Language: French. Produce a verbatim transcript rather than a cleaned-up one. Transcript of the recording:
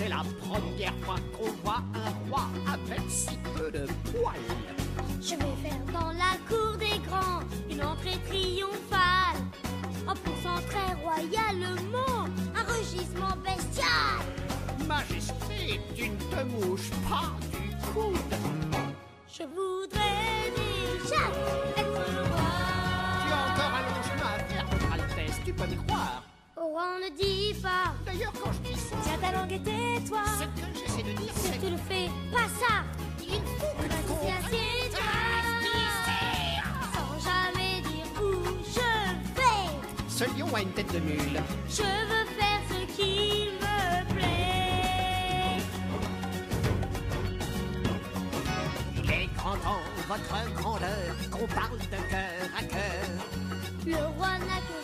C'est la première fois qu'on voit un roi avec si peu de poils. Je vais faire dans la cour des grands une entrée triomphale, en poussant très royalement un rugissement bestial. Majesté, tu ne te mouches pas du coude. Je voudrais déjà être roi. Tu as encore un long chemin à faire, votre Altesse, tu peux me croire. Au roi on ne dit pas. D'ailleurs, quand je dis ça, Tiens ta langue et tais-toi. ce que j'essaie de dire, Si c'est tu le fais, pas ça. qu'il faut que Vas-y, assieds-toi. Sans jamais dire où je vais. ce lion a une tête de mule. Je veux faire ce qu'il me plaît. Il est grand temps, votre grandeur, qu'on parle de cœur à cœur. Le roi n'a que